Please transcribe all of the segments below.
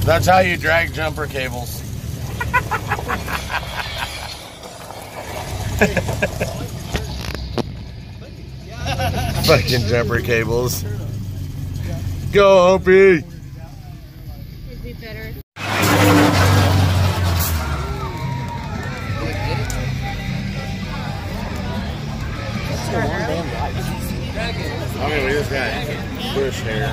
That's how you drag jumper cables. Fucking jumper cables. Go, Opie! It'd be better. Okay, we just got bush here.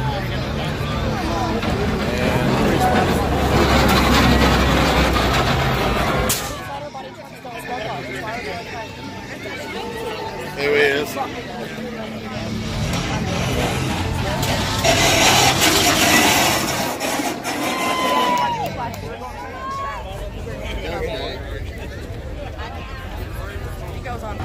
Here he is. He goes on.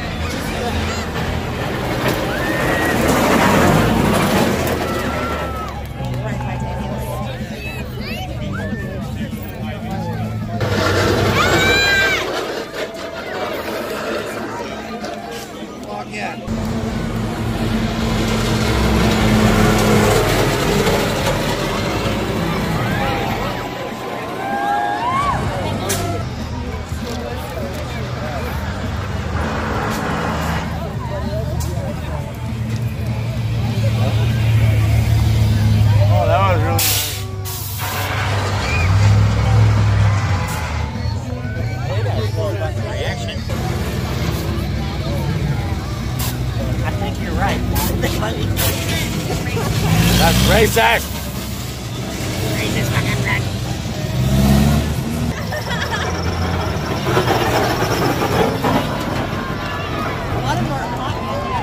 That's racist! Racist fucking wreck. A lot of them are hot.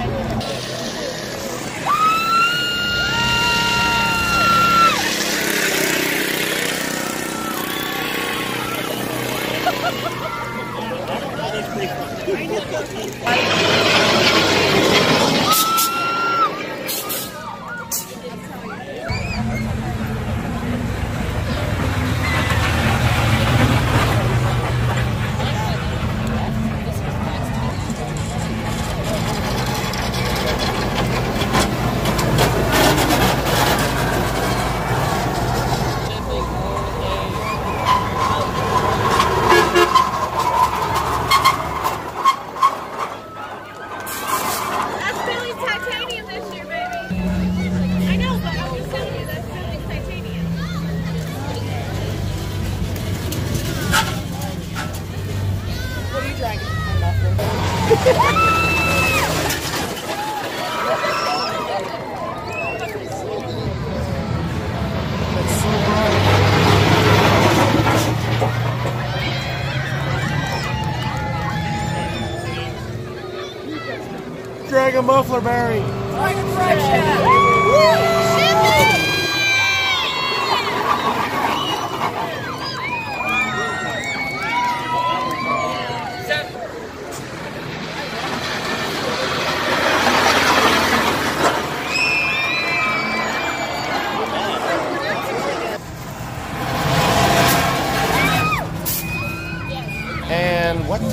Dragon Muffler Berry. Dragon Friendship. And what?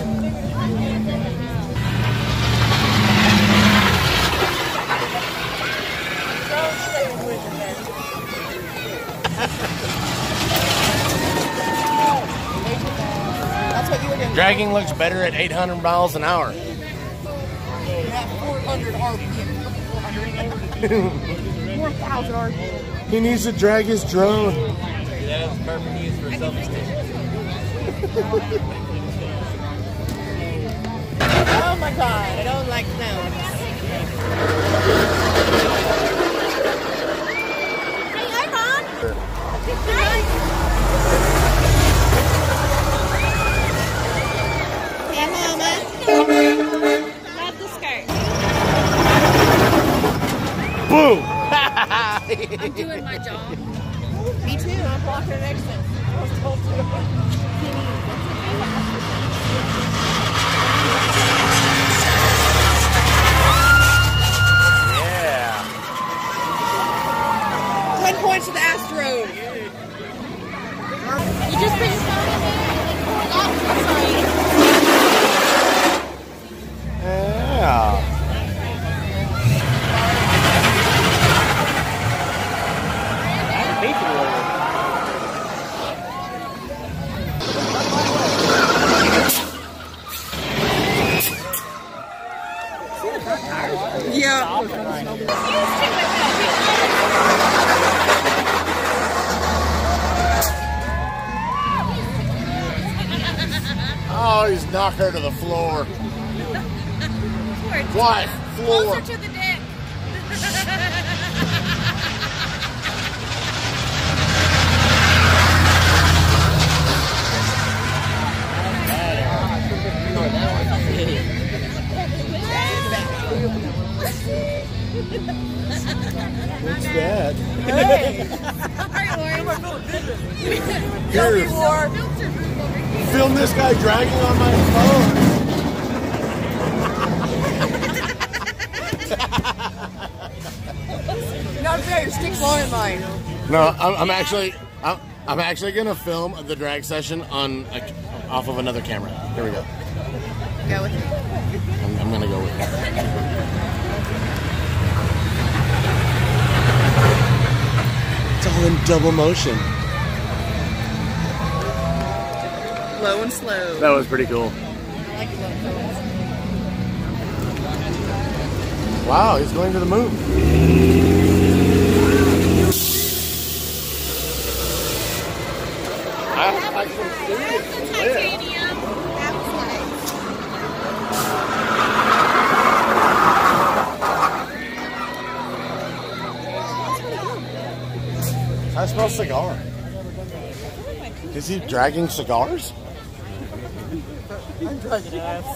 Dragging looks better at 800 miles an hour. 400 RPM. 4,000 RPM. He needs to drag his drone. That is perfect use for self-esteem. Oh my god, I don't like sounds. Hey, hi Ron! Hi! Hey Mama! Love the skirt. Boom! I'm doing my job. Me too, I'm blocking an exit. I was told to. Yeah. 10 points to the Astros. You just put your phone in there and then pull it out. Sorry. Yeah. Please knock her to the floor. Towards- What? Floor. Closer to the dick. What's that? Hey. Sorry, Lauren. Here, film this guy dragging on my phone. Not fair, your stick's longer than mine. No, I'm actually gonna film the drag session on off of another camera. Here we go. Go with me. I'm gonna go with it. It's all in double motion. Low and slow. That was pretty cool. I like low. Wow, he's going to the moon. I can see it. Titanium. That was nice. I smell cigar. Is he dragging cigars? I'm dragging ass.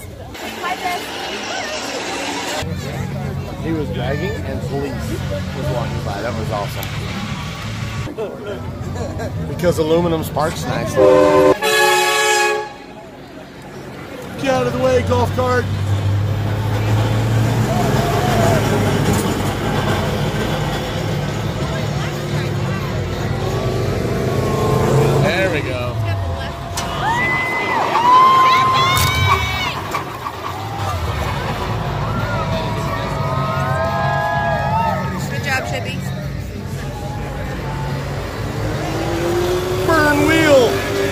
He was dragging and police was walking by. That was awesome. Because aluminum sparks nice. Get out of the way, golf cart. There we go. Good job, Chippy. Burn wheel.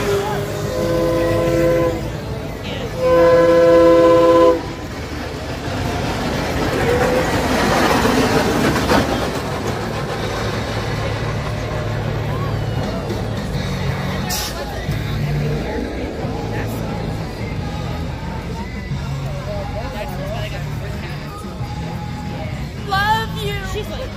Love you. She's like,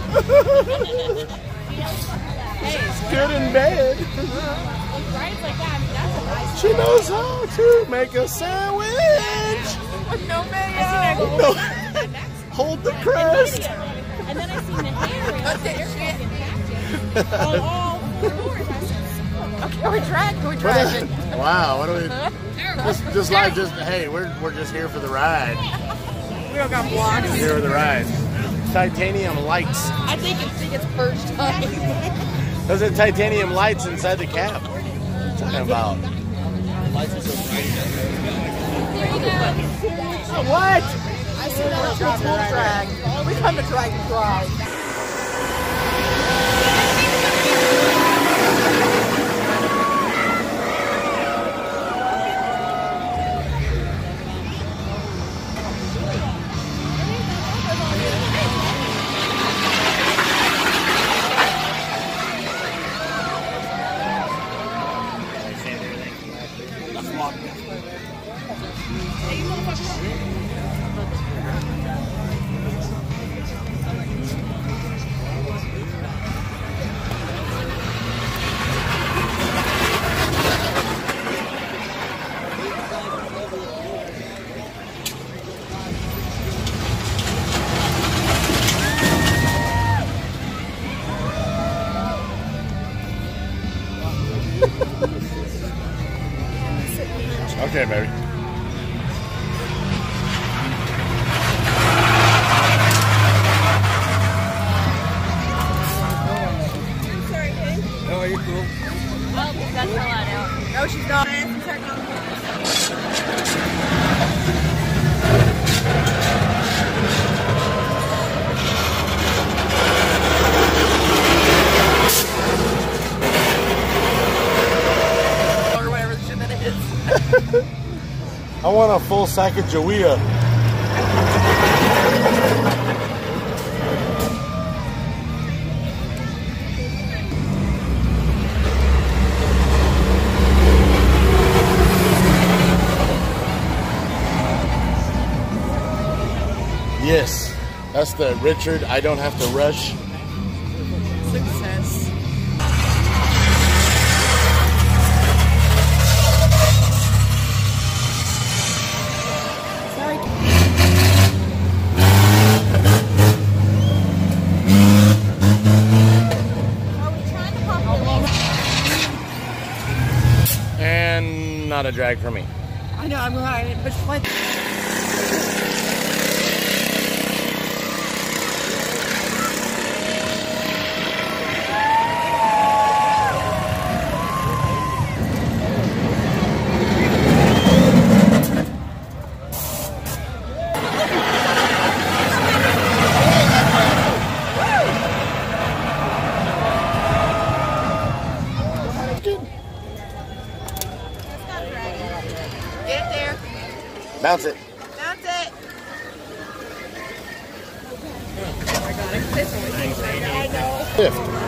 She's good in bed. rides like that. I mean, that's a nice. She knows how to make a sandwich. No mayo. No. Hold the crest. And then I seen the hair. Cut that shit. All floors. I said, Can we drag? Can we drag it? Wow, what do we hey, we're just here for the ride. We don't got blocks. Here for the ride. Titanium lights. I think it's first time. Those are titanium lights inside the cab. What are you talking about? What? I see that drag. We come to drag and drive. Okay, baby. Oh, you're cool. well, that's all I know. No, she's not. Or whatever the shit that is. I want a full sack of Jawea. That's the Richard, I don't have to rush. Success. And not a drag for me. I know, I'm right, but like. Get there. Bounce it. That's it. Oh my god, I know. Fifth.